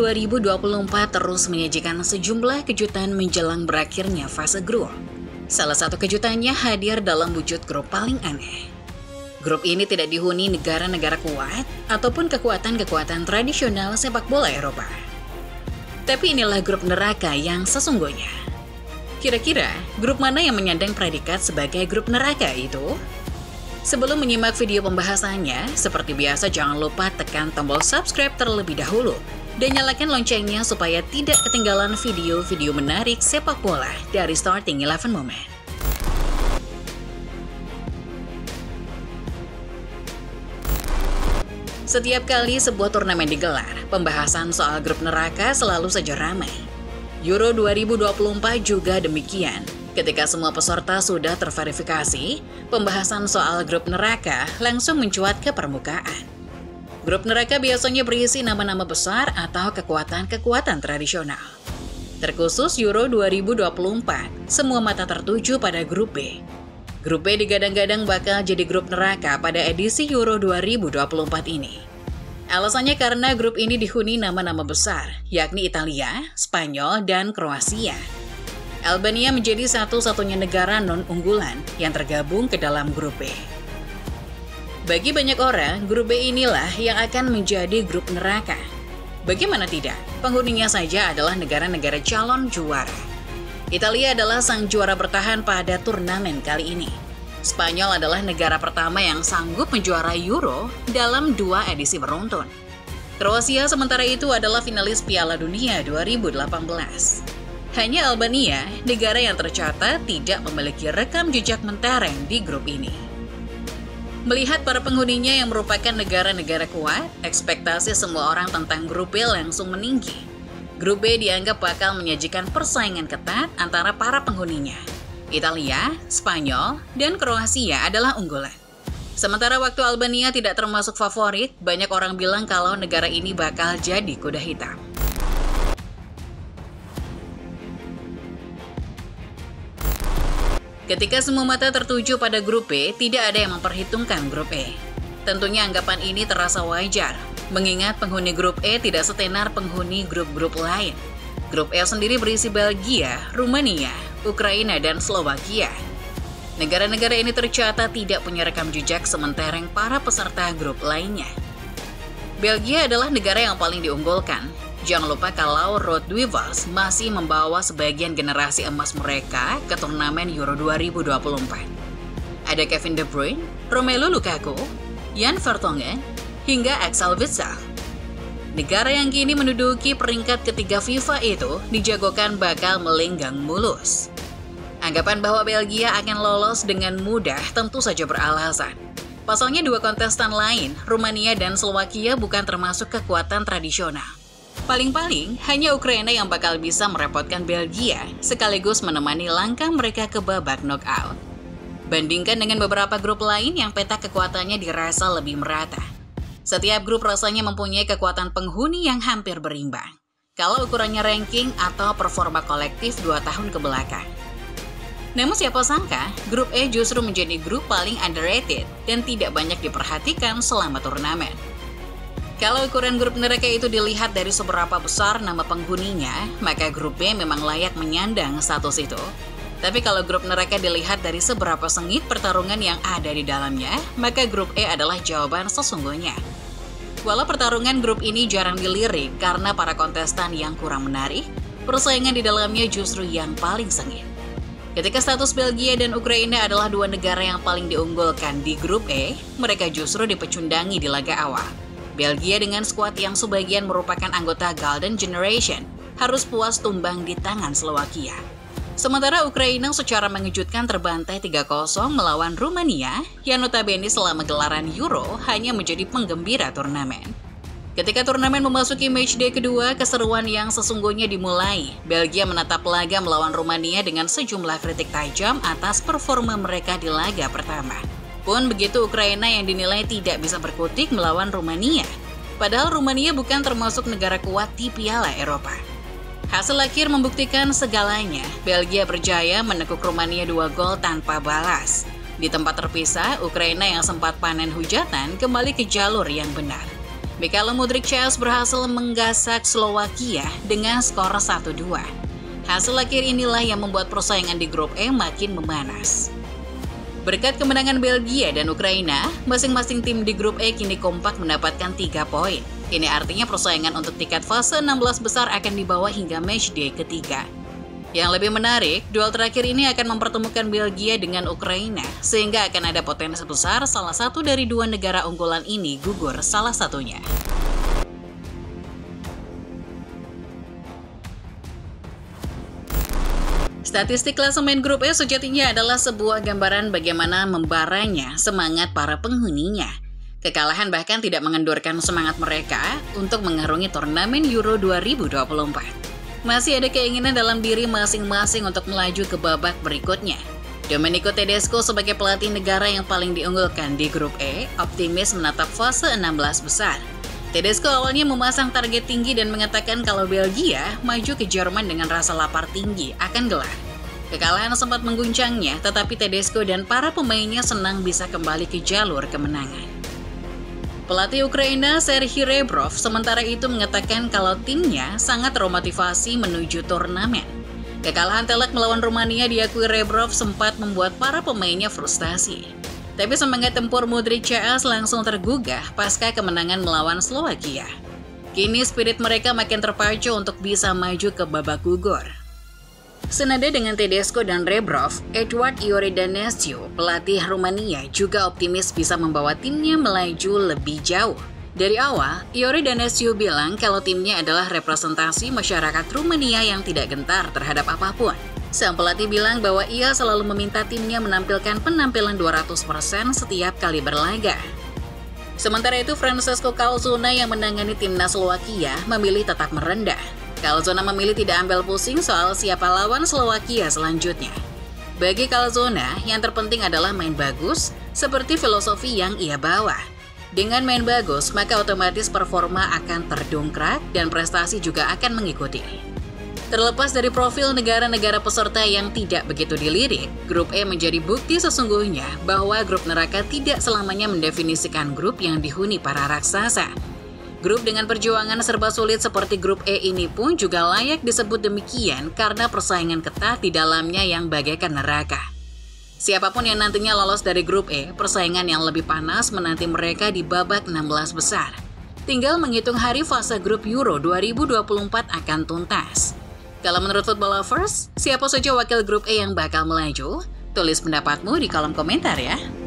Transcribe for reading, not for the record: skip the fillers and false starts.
2024 terus menyajikan sejumlah kejutan menjelang berakhirnya fase grup. Salah satu kejutannya hadir dalam wujud grup paling aneh. Grup ini tidak dihuni negara-negara kuat ataupun kekuatan-kekuatan tradisional sepak bola Eropa. Tapi inilah grup neraka yang sesungguhnya. Kira-kira grup mana yang menyandang predikat sebagai grup neraka itu? Sebelum menyimak video pembahasannya, seperti biasa jangan lupa tekan tombol subscribe terlebih dahulu dan nyalakan loncengnya supaya tidak ketinggalan video-video menarik sepak bola dari Starting 11 Moment. Setiap kali sebuah turnamen digelar, pembahasan soal grup neraka selalu saja ramai. Euro 2024 juga demikian. Ketika semua peserta sudah terverifikasi, pembahasan soal grup neraka langsung mencuat ke permukaan. Grup neraka biasanya berisi nama-nama besar atau kekuatan-kekuatan tradisional. Terkhusus Euro 2024, semua mata tertuju pada grup B. Grup B digadang-gadang bakal jadi grup neraka pada edisi Euro 2024 ini. Alasannya karena grup ini dihuni nama-nama besar, yakni Italia, Spanyol, dan Kroasia. Albania menjadi satu-satunya negara non-unggulan yang tergabung ke dalam grup B. Bagi banyak orang, grup B inilah yang akan menjadi grup neraka. Bagaimana tidak, penghuninya saja adalah negara-negara calon juara. Italia adalah sang juara bertahan pada turnamen kali ini. Spanyol adalah negara pertama yang sanggup menjuarai Euro dalam 2 edisi beruntun. Kroasia sementara itu adalah finalis Piala Dunia 2018. Hanya Albania, negara yang tercatat tidak memiliki rekam jejak mentereng di grup ini. Melihat para penghuninya yang merupakan negara-negara kuat, ekspektasi semua orang tentang grup B langsung meninggi. Grup B dianggap bakal menyajikan persaingan ketat antara para penghuninya. Italia, Spanyol, dan Kroasia adalah unggulan. Sementara waktu Albania tidak termasuk favorit, banyak orang bilang kalau negara ini bakal jadi kuda hitam. Ketika semua mata tertuju pada grup B, tidak ada yang memperhitungkan grup E. Tentunya anggapan ini terasa wajar, mengingat penghuni grup E tidak setenar penghuni grup-grup lain. Grup E sendiri berisi Belgia, Rumania, Ukraina, dan Slovakia. Negara-negara ini tercatat tidak punya rekam jejak sementereng para peserta grup lainnya. Belgia adalah negara yang paling diunggulkan. Jangan lupa kalau Ruud Duivels masih membawa sebagian generasi emas mereka ke turnamen Euro 2024. Ada Kevin De Bruyne, Romelu Lukaku, Jan Vertonghen, hingga Axel Witsel. Negara yang kini menduduki peringkat ketiga FIFA itu dijagokan bakal melenggang mulus. Anggapan bahwa Belgia akan lolos dengan mudah tentu saja beralasan. Pasalnya 2 kontestan lain, Rumania dan Slovakia bukan termasuk kekuatan tradisional. Paling-paling, hanya Ukraina yang bakal bisa merepotkan Belgia, sekaligus menemani langkah mereka ke babak knockout. Bandingkan dengan beberapa grup lain yang peta kekuatannya dirasa lebih merata. Setiap grup rasanya mempunyai kekuatan penghuni yang hampir berimbang, kalau ukurannya ranking atau performa kolektif 2 tahun ke belakang. Namun siapa sangka, grup E justru menjadi grup paling underrated dan tidak banyak diperhatikan selama turnamen. Kalau ukuran grup neraka itu dilihat dari seberapa besar nama penghuninya, maka grup B memang layak menyandang status itu. Tapi kalau grup neraka dilihat dari seberapa sengit pertarungan yang ada di dalamnya, maka grup E adalah jawaban sesungguhnya. Walau pertarungan grup ini jarang dilirik karena para kontestan yang kurang menarik, persaingan di dalamnya justru yang paling sengit. Ketika status Belgia dan Ukraina adalah 2 negara yang paling diunggulkan di grup E, mereka justru dipecundangi di laga awal. Belgia dengan skuad yang sebagian merupakan anggota Golden Generation harus puas tumbang di tangan Slovakia. Sementara Ukraina secara mengejutkan terbantai 3-0 melawan Rumania yang notabene selama gelaran Euro hanya menjadi penggembira turnamen. Ketika turnamen memasuki matchday kedua, keseruan yang sesungguhnya dimulai. Belgia menatap laga melawan Rumania dengan sejumlah kritik tajam atas performa mereka di laga pertama. Pun begitu Ukraina yang dinilai tidak bisa berkutik melawan Rumania. Padahal Rumania bukan termasuk negara kuat di Piala Eropa. Hasil akhir membuktikan segalanya. Belgia berjaya menekuk Rumania 2 gol tanpa balas. Di tempat terpisah, Ukraina yang sempat panen hujatan kembali ke jalur yang benar. Mikhailo Mudryk berhasil menggasak Slowakia dengan skor 1-2. Hasil akhir inilah yang membuat persaingan di grup E makin memanas. Berkat kemenangan Belgia dan Ukraina, masing-masing tim di grup E kini kompak mendapatkan 3 poin. Ini artinya persaingan untuk tiket fase 16 besar akan dibawa hingga matchday ketiga. Yang lebih menarik, duel terakhir ini akan mempertemukan Belgia dengan Ukraina, sehingga akan ada potensi besar salah satu dari dua negara unggulan ini gugur salah satunya. Statistik klasemen grup E sejatinya adalah sebuah gambaran bagaimana membaranya semangat para penghuninya. Kekalahan bahkan tidak mengendurkan semangat mereka untuk mengarungi turnamen Euro 2024. Masih ada keinginan dalam diri masing-masing untuk melaju ke babak berikutnya. Domenico Tedesco sebagai pelatih negara yang paling diunggulkan di grup E, optimis menatap fase 16 besar. Tedesco awalnya memasang target tinggi dan mengatakan kalau Belgia maju ke Jerman dengan rasa lapar tinggi akan gelar. Kekalahan sempat mengguncangnya, tetapi Tedesco dan para pemainnya senang bisa kembali ke jalur kemenangan. Pelatih Ukraina Serhiy Rebrov sementara itu mengatakan kalau timnya sangat termotivasi menuju turnamen. Kekalahan telak melawan Rumania diakui Rebrov sempat membuat para pemainnya frustasi. Tapi semangat tempur Mudryk langsung tergugah pasca kemenangan melawan Slowakia. Kini spirit mereka makin terpacu untuk bisa maju ke babak gugur. Senada dengan Tedesco dan Rebrov, Edward Ioridanescu, pelatih Rumania, juga optimis bisa membawa timnya melaju lebih jauh. Dari awal, Ioridanescu bilang kalau timnya adalah representasi masyarakat Rumania yang tidak gentar terhadap apapun. Sang pelatih bilang bahwa ia selalu meminta timnya menampilkan penampilan 200% setiap kali berlaga. Sementara itu, Francesco Calzona yang menangani timnas Slowakia memilih tetap merendah. Calzona memilih tidak ambil pusing soal siapa lawan Slowakia selanjutnya. Bagi Calzona, yang terpenting adalah main bagus, seperti filosofi yang ia bawa. Dengan main bagus, maka otomatis performa akan terdongkrak dan prestasi juga akan mengikuti. Terlepas dari profil negara-negara peserta yang tidak begitu dilirik, grup E menjadi bukti sesungguhnya bahwa grup neraka tidak selamanya mendefinisikan grup yang dihuni para raksasa. Grup dengan perjuangan serba sulit seperti grup E ini pun juga layak disebut demikian karena persaingan ketat di dalamnya yang bagaikan neraka. Siapapun yang nantinya lolos dari grup E, persaingan yang lebih panas menanti mereka di babak 16 besar. Tinggal menghitung hari fase grup Euro 2024 akan tuntas. Kalau menurut Football Lovers, siapa saja wakil grup E yang bakal melaju? Tulis pendapatmu di kolom komentar ya.